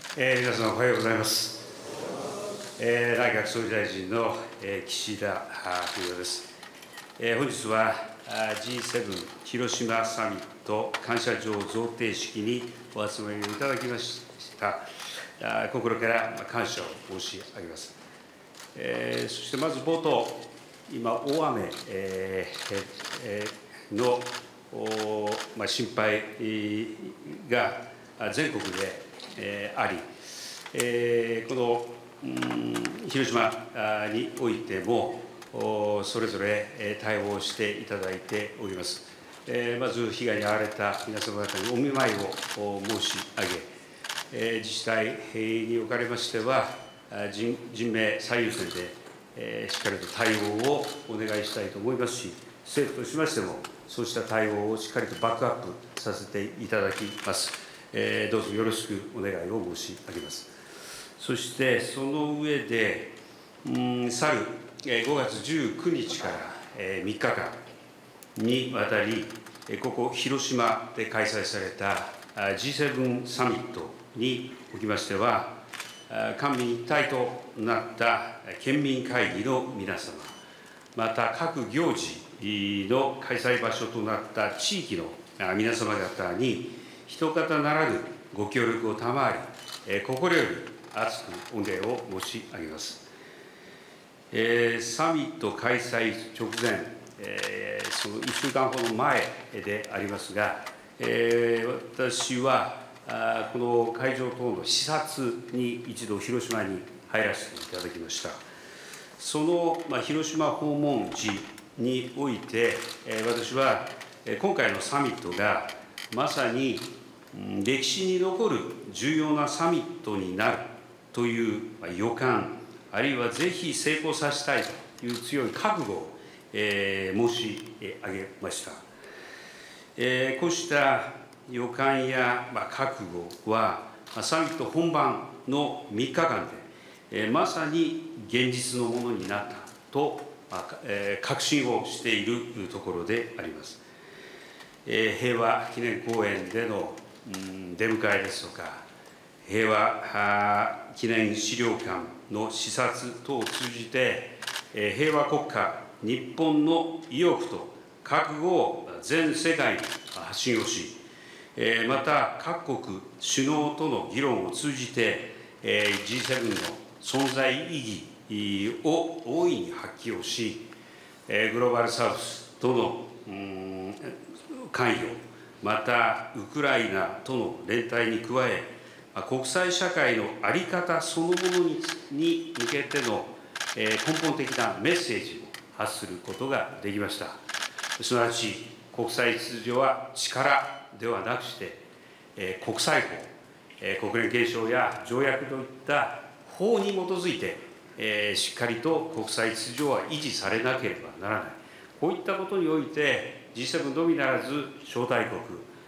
皆さんおはようございます。内閣総理大臣の岸田文雄です。本日は G7 広島サミット感謝状贈呈式にお集まりをいただきました。心から感謝を申し上げます。そしてまず冒頭、今、大雨の心配が全国であり、この広島においても、それぞれ対応していただいております。まず被害に遭われた皆様方にお見舞いを申し上げ、自治体におかれましては、人命最優先で、しっかりと対応をお願いしたいと思いますし、政府としましても、そうした対応をしっかりとバックアップさせていただきます。どうぞよろしくお願いを申し上げます。そしてその上で、去る5月19日から3日間にわたり、ここ広島で開催された G7 サミットにおきましては、官民一体となった県民会議の皆様、また各行事の開催場所となった地域の皆様方に、一方ならぬご協力を賜り、心より厚く御礼を申し上げます。サミット開催直前、その1週間ほど前でありますが、私はこの会場等の視察に一度広島に入らせていただきました。その広島訪問時において、私は今回のサミットがまさに歴史に残る重要なサミットになるという予感、あるいはぜひ成功させたいという強い覚悟を申し上げました。こうした予感や覚悟は、サミット本番の3日間で、まさに現実のものになったと確信をしているところであります。平和記念公園での出迎えですとか、平和記念資料館の視察等を通じて、平和国家日本の意欲と覚悟を全世界に発信をし、また各国首脳との議論を通じて、G7 の存在意義を大いに発揮をし、グローバルサウスとの関与、またウクライナとの連帯に加え、国際社会の在り方そのものに向けての根本的なメッセージを発することができました。すなわち、国際秩序は力ではなくして、国際法、国連憲章や条約といった法に基づいて、しっかりと国際秩序は維持されなければならない。こういったことにおいて、G7 のみならず、招待国、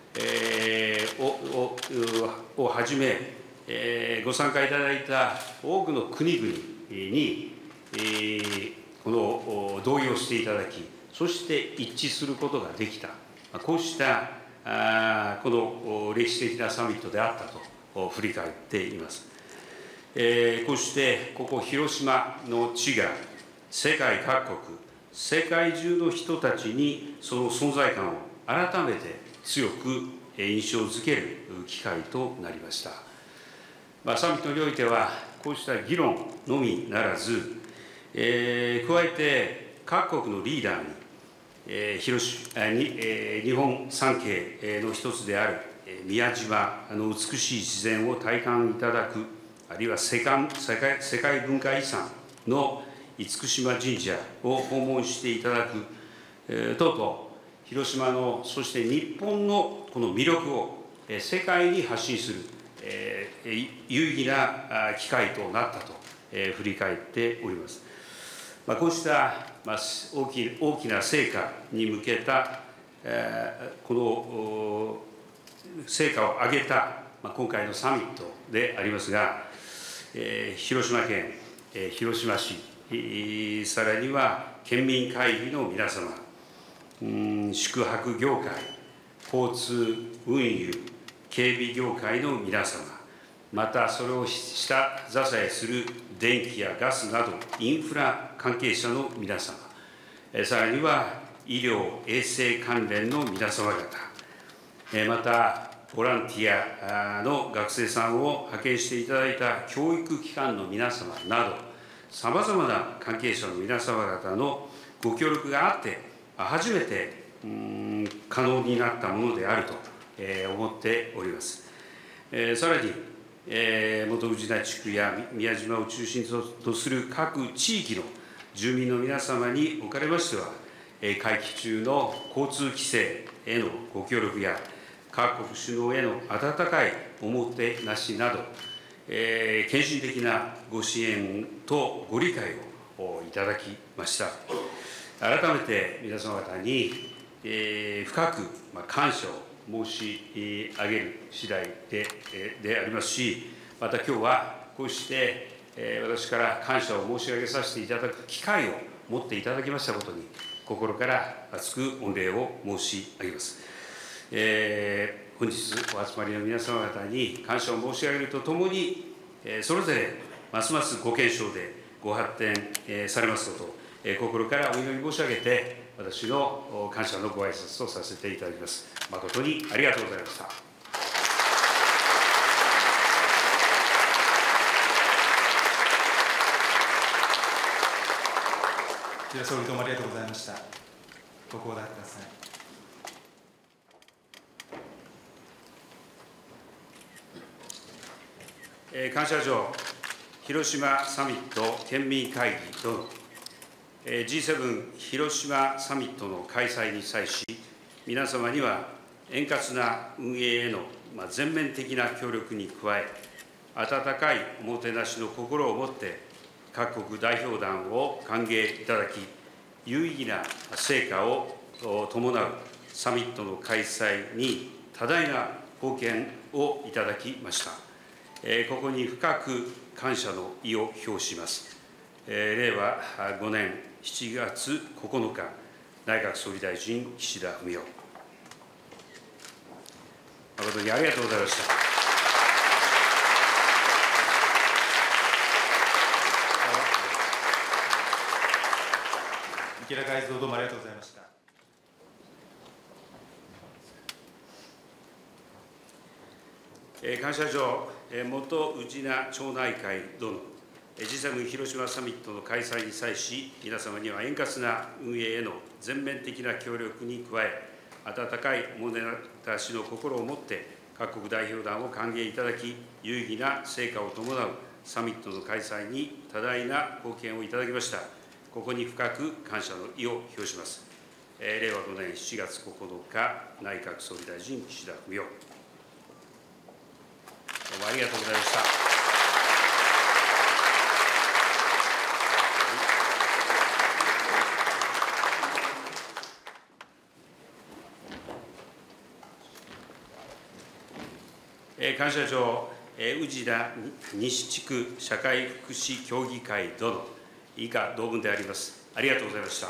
をはじめ、ご参加いただいた多くの国々に、この同意をしていただき、そして一致することができた、こうしたこの歴史的なサミットであったと振り返っています。こうしてここ広島の地が世界各国、世界中の人たちにその存在感を改めて強く印象づける機会となりました。サミットにおいては、こうした議論のみならず、加えて各国のリーダーに、日本三景の一つである宮島の美しい自然を体感いただく、あるいは世界文化遺産の厳島神社を訪問していただく、等々、広島の、そして日本のこの魅力を世界に発信する、有意義な機会となったと振り返っております。こうした大きな成果に向けた、この成果を上げた今回のサミットでありますが、広島県広島市、さらには県民会議の皆様、宿泊業界、交通運輸、警備業界の皆様、 またそれを下支えする電気やガスなど、インフラ関係者の皆様、さらには医療・衛生関連の皆様方、またボランティアの学生さんを派遣していただいた教育機関の皆様など、さまざまな関係者の皆様方のご協力があって、初めて可能になったものであると思っております。さらに、元宇品地区や宮島を中心とする各地域の住民の皆様におかれましては、会期中の交通規制へのご協力や、各国首脳への温かいおもてなしなど、献身的なご支援とご理解をいただきました。改めて皆様方に、深く感謝を申し上げる次第でありますし、また今日はこうして私から感謝を申し上げさせていただく機会を持っていただきましたことに、心から厚く御礼を申し上げます。本日お集まりの皆様方に感謝を申し上げるとともに、それぞれますますご健勝でご発展されますこと、心からお祈り申し上げて、私の感謝のご挨拶とさせていただきます。誠にありがとうございました。 岸田総理、どうもありがとうございました。ご講談ください。感謝状、広島サミット県民会議等、G7 広島サミットの開催に際し、皆様には円滑な運営への全面的な協力に加え、温かいおもてなしの心を持って、各国代表団を歓迎いただき、有意義な成果を伴うサミットの開催に多大な貢献をいただきました。ここに深く感謝の意を表します。令和5年7月9日、内閣総理大臣、岸田文雄。誠にありがとうございました。 池田会長、どうもありがとうございました。 感謝状、元宇品町内会殿、G7 広島サミットの開催に際し、皆様には円滑な運営への全面的な協力に加え、温かいおもてなしの心を持って、各国代表団を歓迎いただき、有意義な成果を伴うサミットの開催に多大な貢献をいただきました。ここに深く感謝の意を表します。令和5年7月9日、内閣総理大臣、岸田文雄。どうもありがとうございました。感謝状、宇品西地区社会福祉協議会殿、以下同文であります。ありがとうございました。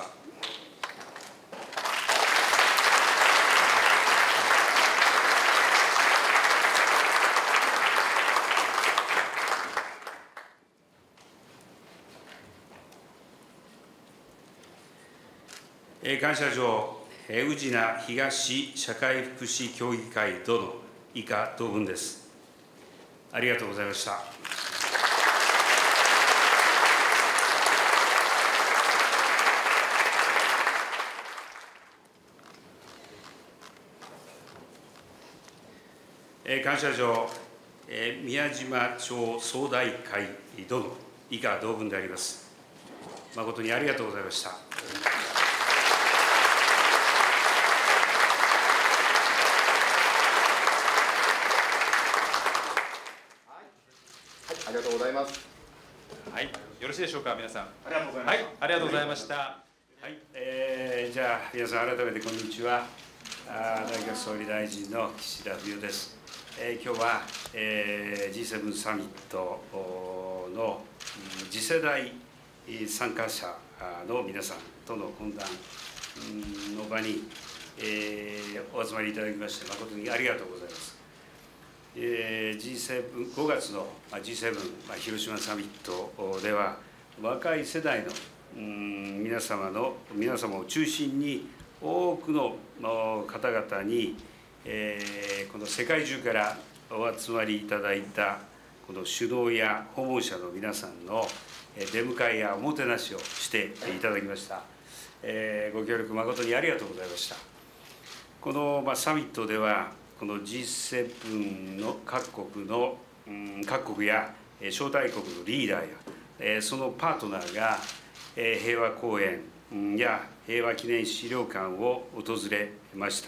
感謝状、宇品東社会福祉協議会殿、以下同文です。ありがとうございました。 あ感謝状、宮島町総代会殿、以下同文であります。誠にありがとうございました。 りがとうございます。 はい、よろしいでしょうか、皆さん。 ありがとうございました。 はい、ありがとうございました。 はい、じゃあ皆さん改めてこんにちは。内閣総理大臣の岸田文雄です。今日は、G7 サミットの次世代参加者の皆さんとの懇談の場に、お集まりいただきまして誠にありがとうございます。 G7、5月の G7 広島サミットでは、若い世代の皆様を中心に、多くの方々に、この世界中からお集まりいただいた、この首脳や訪問者の皆さんの出迎えやおもてなしをしていただきました。ご協力誠にありがとうございました。このサミットでは、この G7 の各国や招待国のリーダーや、そのパートナーが平和公園や平和記念資料館を訪れました。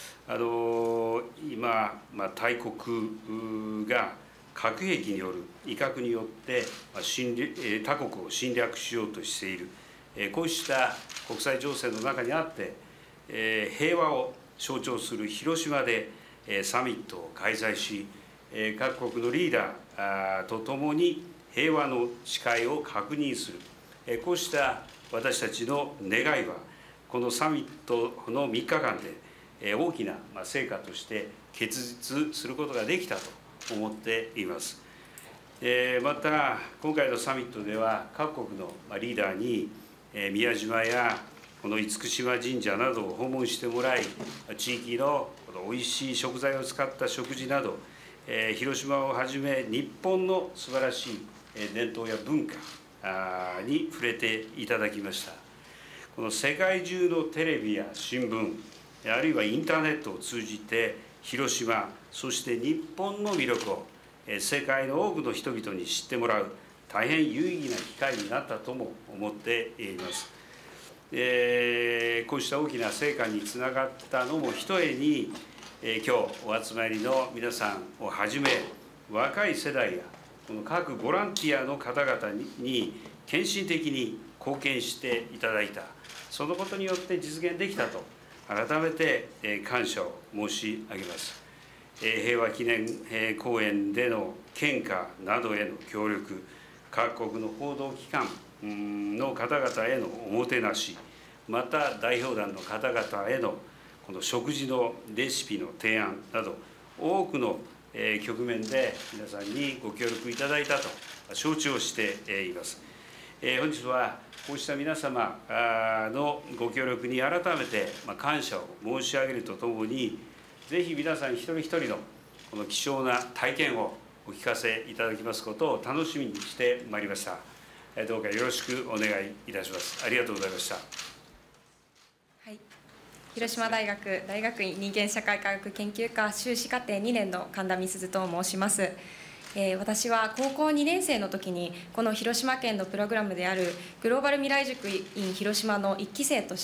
今、大国が核兵器による威嚇によって他国を侵略しようとしている、こうした国際情勢の中にあって、平和を象徴する広島でサミットを開催し、各国のリーダーとともに平和の誓いを確認する、こうした私たちの願いは、このサミットの3日間で大きな成果として結実することができたと思っています。また、今回のサミットでは、各国のリーダーに宮島やこの厳島神社などを訪問してもらい、地域のおいしい食材を使った食事など、広島をはじめ、日本の素晴らしい伝統や文化に触れていただきました。この世界中のテレビや新聞、あるいはインターネットを通じて、広島、そして日本の魅力を世界の多くの人々に知ってもらう、大変有意義な機会になったとも思っています。こうした大きな成果につながったのもひとえに、今日お集まりの皆さんをはじめ、若い世代やこの各ボランティアの方々に献身的に貢献していただいた、そのことによって実現できたと、改めて感謝を申し上げます。平和記念公園での献花などへの協力、各国の報道機関の方々へのおもてなし、また代表団の方々へのこの食事のレシピの提案など、多くの局面で皆さんにご協力いただいたと承知をしています。本日はこうした皆様のご協力に改めて感謝を申し上げるとともに、ぜひ皆さん一人一人のこの貴重な体験をお聞かせいただきますことを楽しみにしてまいりました。どうかよろしくお願いいたします。ありがとうございました。 はい、広島大学大学院人間社会科学研究科修士課程2年の神田美鈴と申します。私は高校2年生の時にこの広島県のプログラムであるグローバル未来塾 in 広島の1期生として、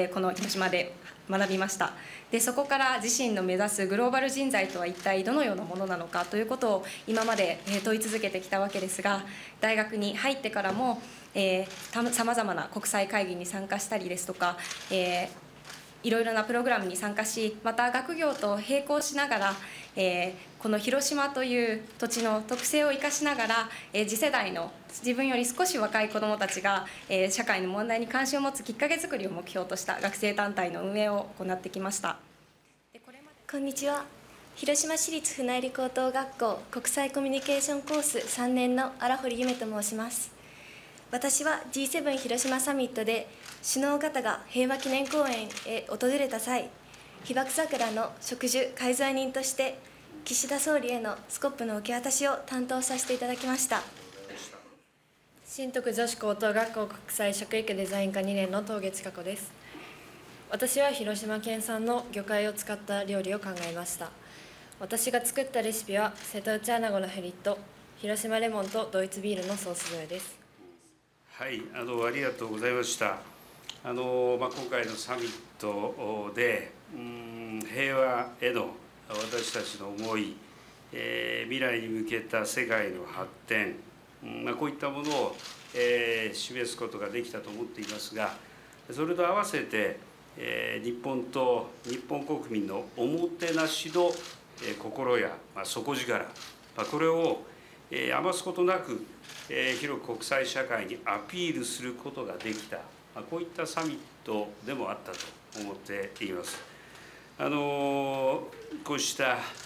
この広島で学びました。でそこから自身の目指すグローバル人材とは一体どのようなものなのかということを今まで問い続けてきたわけですが、大学に入ってからもさまざまな国際会議に参加したりですとか、いろいろなプログラムに参加し、また学業と並行しながら、この広島という土地の特性を生かしながら、次世代の自分より少し若い子どもたちが、社会の問題に関心を持つきっかけ作りを目標とした学生団体の運営を行ってきました。 こんにちは。広島市立船入高等学校国際コミュニケーションコース3年の荒堀夢と申します。私は G7 広島サミットで首脳方が平和記念公園へ訪れた際、被爆桜の植樹介在人として岸田総理へのスコップの受け渡しを担当させていただきました。 新徳女子高等学校国際食育デザイン科2年の東月佳子です。私は広島県産の魚介を使った料理を考えました。私が作ったレシピは瀬戸内アナゴのフリット、広島レモンとドイツビールのソース添えです。 はい、ありがとうございました。今回のサミットで平和への私たちの思い、未来に向けた世界の発展、こういったものを示すことができたと思っていますが、それと合わせて日本と日本国民のおもてなしの心や底力、これを余すことなく広く国際社会にアピールすることができた、こういったサミットでもあったと思っています。こうした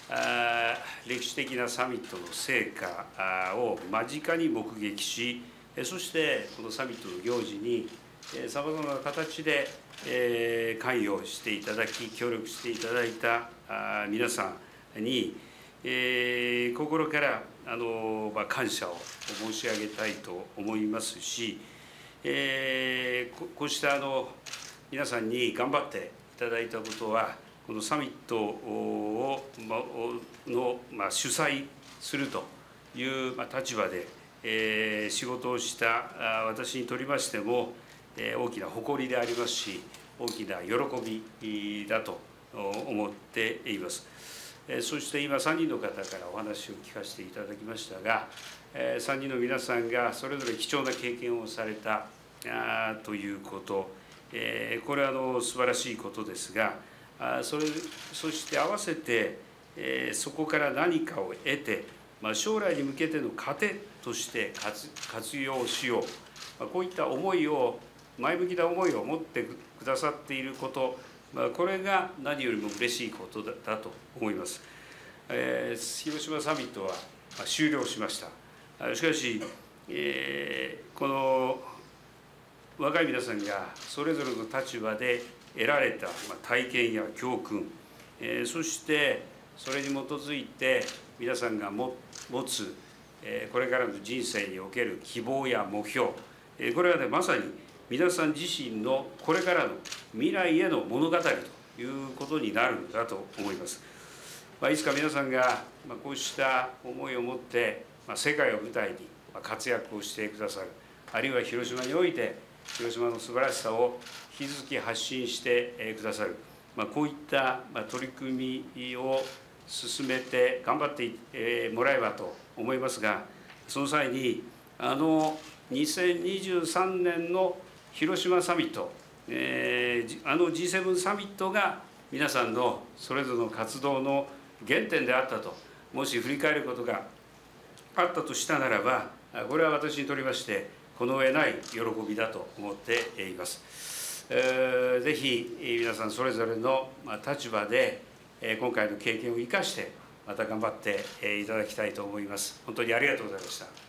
歴史的なサミットの成果を間近に目撃し、そしてこのサミットの行事にさまざまな形で関与していただき、協力していただいた皆さんに、心から感謝を申し上げたいと思いますし、こうした皆さんに頑張っていただいたことは、このサミットを主催するという立場で仕事をした私にとりましても、大きな誇りでありますし、大きな喜びだと思っています。そして今、3人の方からお話を聞かせていただきましたが、3人の皆さんがそれぞれ貴重な経験をされたということ、これは素晴らしいことですが、そして合わせて、そこから何かを得て、将来に向けての糧として活用しよう、こういった思いを、前向きな思いを持ってくださっていること、これが何よりも嬉しいことだと思います。広島サミットは終了しました。しかし、この若い皆さんがそれぞれの立場で得られた体験や教訓、そしてそれに基づいて皆さんが持つこれからの人生における希望や目標、これはね、まさに皆さん自身のこれからの未来への物語ということになるんだと思います。いつか皆さんがこうした思いを持って世界を舞台に活躍をしてくださる、あるいは広島において広島の素晴らしさを引き続き発信してくださる、こういった取り組みを進めて頑張ってもらえばと思いますが、その際に2023年の広島サミット、G7 サミットが皆さんのそれぞれの活動の原点であったと、もし振り返ることがあったとしたならば、これは私にとりましてこの上ない喜びだと思っています。ぜひ皆さんそれぞれの立場で今回の経験を生かしてまた頑張っていただきたいと思います。本当にありがとうございました。